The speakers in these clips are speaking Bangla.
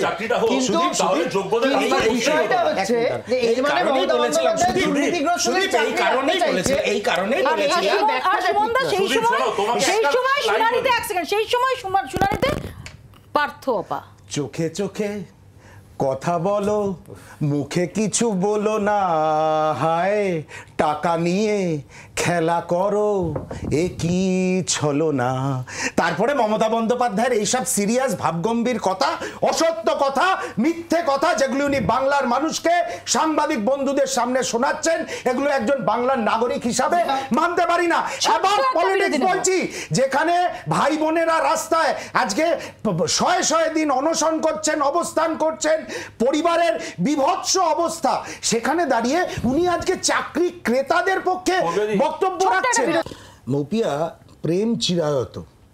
চাকরিটা হোক, কিন্তু তাহলে যোগ্যতা বিষয়টা হচ্ছে এই মানে মমতা বন্দ্যোপাধ্যায় দুর্নীতিগ্রস্তদের চাকরি বলেছে, এই কারণেই বলেছে। সেই সময় শুনানিতে এক সেকেন্ড, সেই সময় শুনানিতে পার্থ আপা চোখে চোখে কথা বলো, মুখে কিছু বলো না, হায় টাকা নিয়ে খেলা করো, এ কি ছলো না। তারপরে মমতা বন্দ্যোপাধ্যায়ের এইসব সিরিয়াস ভাবগম্ভীর কথা, অসত্য কথা, মিথ্যে কথা, যেগুলো উনি বাংলার মানুষকে সাংবাদিক বন্ধুদের সামনে শোনাচ্ছেন, এগুলো একজন বাংলার নাগরিক হিসাবে মানতে পারি না। আবার পলিটিক্স বলছি, যেখানে ভাই বোনেরা রাস্তায় আজকে শয়ে শয়ে দিন অনশন করছেন, অবস্থান করছেন, পরিবারের বিভৎস অবস্থা, সেখানে দাঁড়িয়ে উনি আজকে চাকরি ক্রেতাদের পক্ষে বক্তব্য রাখছেন। মৌপিয়া প্রেম চিরায়ত,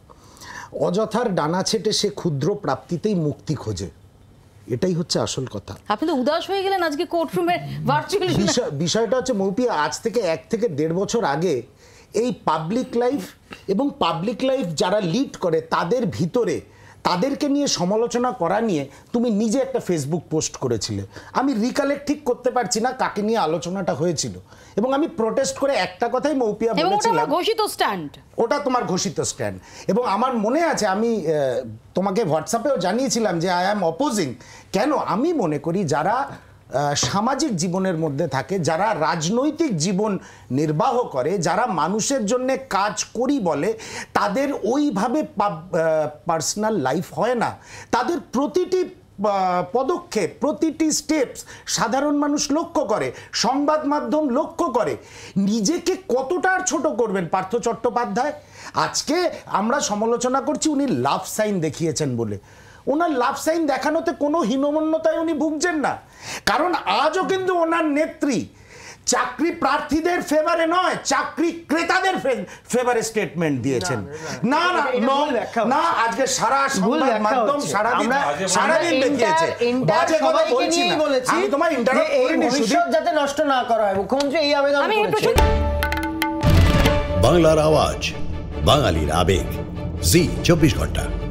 অযথার ডানা ছেটে সে ক্ষুদ্র প্রাপ্তিতেই মুক্তি খোঁজে, এটাই হচ্ছে আসল কথা। আপনি তো উদাস হয়ে গেলেন আজকে কোর্টরুমে ভার্চুয়ালি। বিষয়টা হচ্ছে মৌপিয়া, আজ থেকে 1 থেকে 1.5 বছর আগে এই পাবলিক লাইফ এবং পাবলিক লাইফ যারা লিড করে তাদের ভিতরে তাদেরকে নিয়ে সমালোচনা করা নিয়ে তুমি নিজে একটা ফেসবুক পোস্ট করেছিলে। আমি রিকালেক্ট ঠিক করতে পারছি না কাকে নিয়ে আলোচনাটা হয়েছিল, এবং আমি প্রোটেস্ট করে একটা কথাই মৌপিয়া বলেছিলাম, ঘোষিত স্ট্যান্ড, ওটা তোমার ঘোষিত স্ট্যান্ড। এবং আমার মনে আছে আমি তোমাকে হোয়াটসঅ্যাপেও জানিয়েছিলাম যে আই অ্যাম অপোজিং। কেন? আমি মনে করি যারা সামাজিক জীবনের মধ্যে থাকে, যারা রাজনৈতিক জীবন নির্বাহ করে, যারা মানুষের জন্য কাজ করি বলে, তাদের ওইভাবে পার্সোনাল লাইফ হয় না। তাদের প্রতিটি পদক্ষেপ, প্রতিটি স্টেপস সাধারণ মানুষ লক্ষ্য করে, সংবাদ মাধ্যম লক্ষ্য করে। নিজেকে কতটা আর ছোট করবেন পার্থ চট্টোপাধ্যায়? আজকে আমরা সমালোচনা করছি উনি লাভ সাইন দেখিয়েছেন বলে। ওনার লাভ সাইন দেখানোতে কোনো হীনমন্যতায় উনি ভুগছেন না, কারণ আজও কিন্তু ওনার নেত্রী চাকরি প্রার্থীদের ফেভারে নয়, চাকরি ক্রেতাদের ফেভারে স্টেটমেন্ট দিয়েছেন। না না না, আজকে সারা সংবাদ মাধ্যম সারাদিন দেখিয়েছে। বাজে কথা বলছি না, আমি তোমার ইন্টারাপ্ট করিনি, ভবিষ্যৎ যাতে নষ্ট না করা হয় মুখ্যমন্ত্রী এই আবেদন করেছেন। বাংলার আওয়াজ, বাঙালির আবেগ, জি 24 ঘন্টা।